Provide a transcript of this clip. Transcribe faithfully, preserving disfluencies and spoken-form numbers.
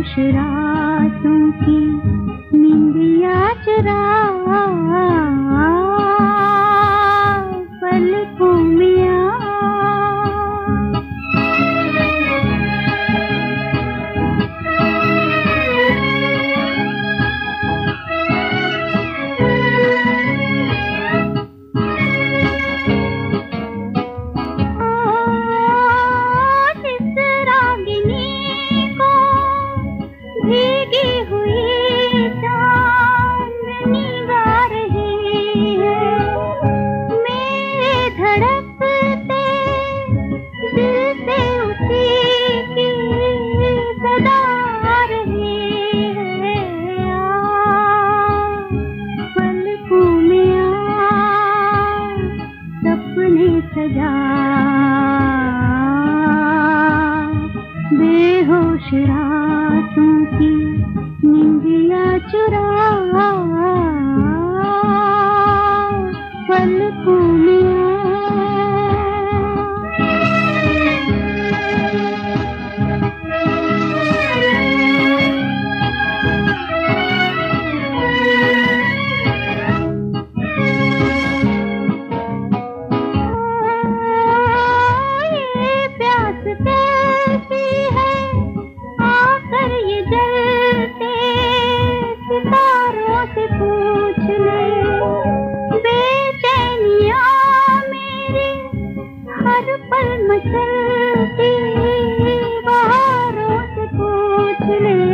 बेहोश रातों की नींदिया चुरा पलकों में आ। भीगी हुई चांदनी गा रही है मेरे धड़कते दिल से उसी की सदा आ रही है। आ पलकों में आ सपने सजा बेहोश रातों की नींदिया चुरा पलकों में ये प्यास कैसी है आकर ये जलते सितारों से पूछ ले। बेचैनियाँ मेरी हर पल मचलती बहारों से पूछ ले।